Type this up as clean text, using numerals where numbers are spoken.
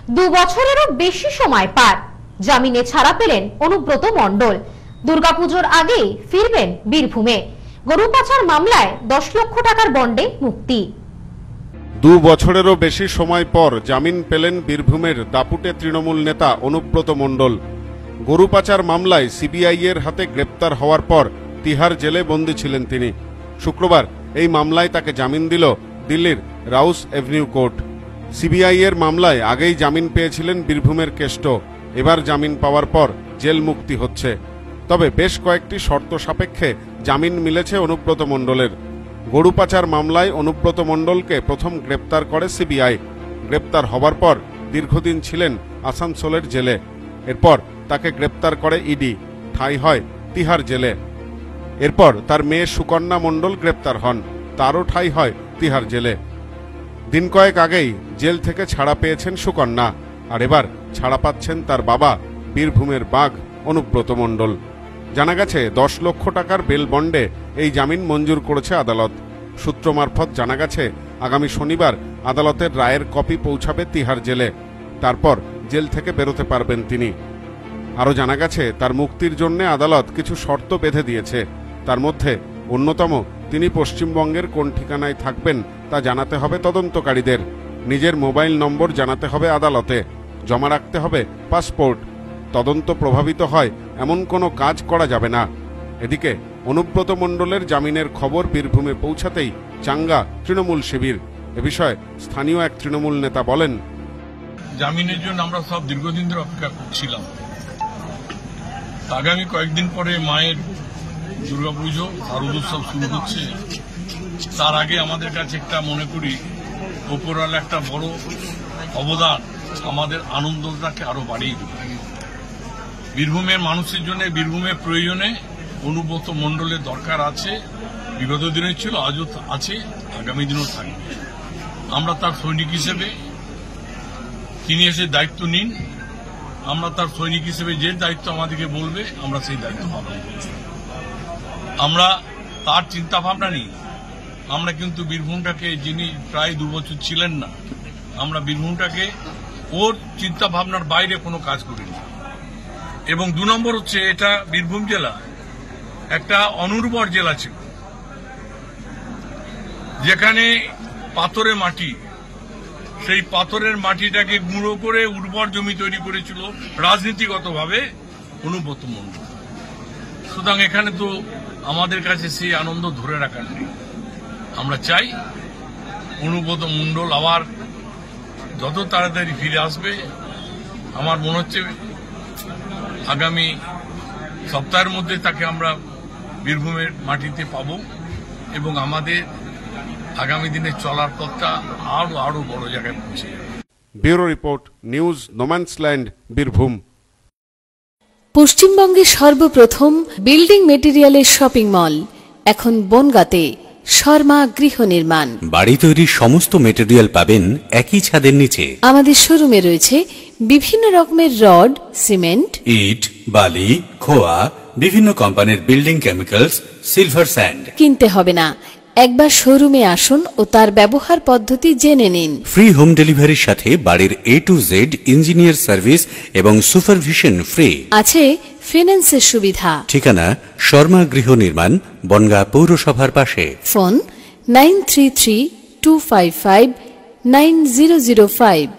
2 বছরেরও বেশি সময় পার, জামিনে ছাড়া পেলেন অনুব্রত মণ্ডল। দুর্গাপুজোর আগেই ফিরবেন বীরভূমে। গরু পাচার মামলায় 10 লক্ষ টাকার বন্ডে মুক্তি। 2 বছরেরও বেশি সময় পর জামিন পেলেন বীরভূমের দাপুটে তৃণমূল নেতা অনুব্রত মণ্ডল। গরু পাচার মামলায় সিবিআই এর হাতে গ্রেপ্তার হওয়ার পর তিহার জেলে বন্দী ছিলেন তিনি। শুক্রবার এই মামলায় তাকে জামিন দিল দিল্লির রাউস এভিনিউ কোর্ট। সিবিআই এর মামলায় আগেই জামিন পেয়েছিলেন বীরভূমের কেষ্ট। এবার জামিন পাওয়ার পর জেল মুক্তি হচ্ছে। তবে বেশ কয়েকটি শর্ত সাপেক্ষে জামিন মিলেছে অনুব্রত মণ্ডলের। গরু পাচার মামলায় অনুব্রত মণ্ডলকে প্রথম গ্রেপ্তার করে সিবিআই। গ্রেপ্তার হবার পর দীর্ঘদিন ছিলেন আসানসোলের জেলে। এরপর তাকে গ্রেপ্তার করে ইডি, ঠাঁই হয় তিহার জেলে। এরপর তার মেয়ে সুকন্যা মণ্ডল গ্রেপ্তার হন, তারও ঠাঁই হয় তিহার জেলে। দিন কয়েক আগেই জেল থেকে ছাড়া পেয়েছেন সুকন্যা, আর এবার ছাড়া পাচ্ছেন তার বাবা বীরভূমের বাঘ অনুব্রত মণ্ডল। জানা গেছে 10 লক্ষ টাকার বেল বন্ডে এই জামিন মঞ্জুর করেছে আদালত। সূত্র মারফত জানা গেছে আগামী শনিবার আদালতের রায়ের কপি পৌঁছাবে তিহার জেলে। তারপর জেল থেকে বেরোতে পারবেন তিনি। আরও জানা গেছে তার মুক্তির জন্য আদালত কিছু শর্ত বেঁধে দিয়েছে। তার মধ্যে অন্যতম তিনি পশ্চিমবঙ্গের কোন ঠিকানায় থাকবেন তা জানাতে হবে তদন্তকারীদের। নিজের মোবাইল নম্বর জানাতে হবে আদালতে। জমা রাখতে হবে পাসপোর্ট। তদন্ত প্রভাবিত হয় এমন কোনো কাজ করা যাবে না। এদিকে অনুব্রত মণ্ডলের জামিনের খবর বীরভূমে পৌঁছাতেই চাঙ্গা তৃণমূল শিবির। এ বিষয়ে স্থানীয় এক তৃণমূল নেতা বলেন, জামিনের জন্য আমরা সব দীর্ঘদিন ধরে অপেক্ষা করছিলাম। আগামী কয়েকদিন পরে মায়ের দুর্গাপুজো শারদোৎসব শুরু হচ্ছে। তার আগে আমাদের কাছে একটা মনে করি ওপরওয়ালা একটা বড় অবদান আমাদের আনন্দটাকে আরো বাড়িয়ে দেবে। বীরভূমের মানুষের জন্য, বীরভূমের প্রয়োজনে অনুব্রত মণ্ডলের দরকার আছে। বিগত দিনে ছিল, আজও আছে, আগামী দিনও থাকবে। আমরা তার সৈনিক হিসেবে তিনি এসে দায়িত্ব নিন। আমরা তার সৈনিক হিসেবে যে দায়িত্ব আমাদেরকে বলবে আমরা সেই দায়িত্ব পালন করব। আমরা তার চিন্তা ভাবনা নিই। আমরা কিন্তু বীরভূমটাকে, যিনি প্রায় 2 বছর ছিলেন না, আমরা বীরভূমটাকে ওর চিন্তা ভাবনার বাইরে কোনো কাজ করিনি। এবং 2 নম্বর হচ্ছে, এটা বীরভূম জেলা একটা অনুর্বর জেলা ছিল, যেখানে পাথরের মাটি, সেই পাথরের মাটিটাকে গুঁড়ো করে উর্বর জমি তৈরি করেছিল রাজনীতিগতভাবে অনুব্রত মণ্ডল। সুতরাং এখানে তো আমাদের কাছে সেই আনন্দ ধরে রাখার নেই। আমরা চাই অনুব্রত মণ্ডল আবার যত তাড়াতাড়ি ফিরে আসবে। আমার মনে হচ্ছে আগামী সপ্তাহের মধ্যে তাকে আমরা বীরভূমের মাটিতে পাব এবং আমাদের আগামী দিনে চলার পথটা আরো বড় জায়গায় পৌঁছে যাবে। Bureau report, news no man's land, Birbhum. পশ্চিমবঙ্গের সর্বপ্রথম বিল্ডিং মেটেরিয়ালের শপিং মল এখন বনগাঁতে। শর্মা গৃহ নির্মাণ। বাড়ি তৈরির সমস্ত মেটেরিয়াল পাবেন একই ছাদের নিচে। আমাদের শোরুমে রয়েছে বিভিন্ন রকমের রড, সিমেন্ট, ইট, বালি, খোয়া, বিভিন্ন কোম্পানির বিল্ডিং কেমিক্যালস, সিলভার স্যান্ড। কিনতে হবে না, একবার শোরুমে আসুন ও তার ব্যবহার পদ্ধতি জেনে নিন। ফ্রি হোম ডেলিভারির সাথে বাড়ির A to Z engineer service এবং সুপারভিশন ফ্রি। আছে ফিন্যান্সের সুবিধা। ঠিকানা শর্মা গৃহ নির্মাণ, বনগাঁ পৌরসভার পাশে। ফোন 9332559005।